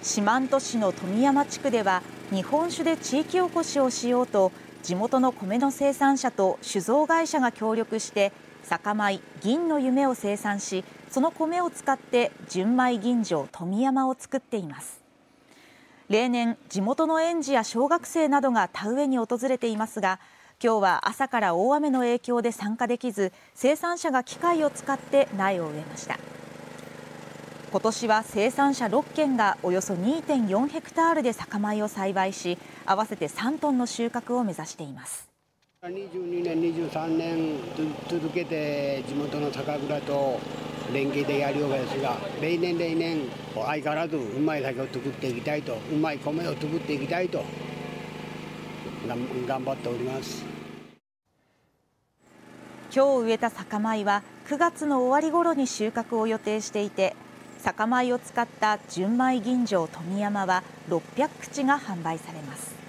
四万十市の富山地区では日本酒で地域おこしをしようと地元の米の生産者と酒造会社が協力して酒米銀の夢を生産し、その米を使って純米吟醸富山を作っています。例年地元の園児や小学生などが田植えに訪れていますが、今日は朝から大雨の影響で参加できず、生産者が機械を使って苗を植えました。今年は生産者6軒がおよそ 2.4 ヘクタールで酒米を栽培し、合わせて3トンの収穫を目指しています。 22年、23年続けて地元の酒蔵と連携でやるようですが、例年相変わらずうまい酒を作っていきたいと、うまい米を作っていきたいと頑張っております。 今日植えた酒米は9月の終わり頃に収穫を予定していて、酒米を使った純米吟醸富山は600口が販売されます。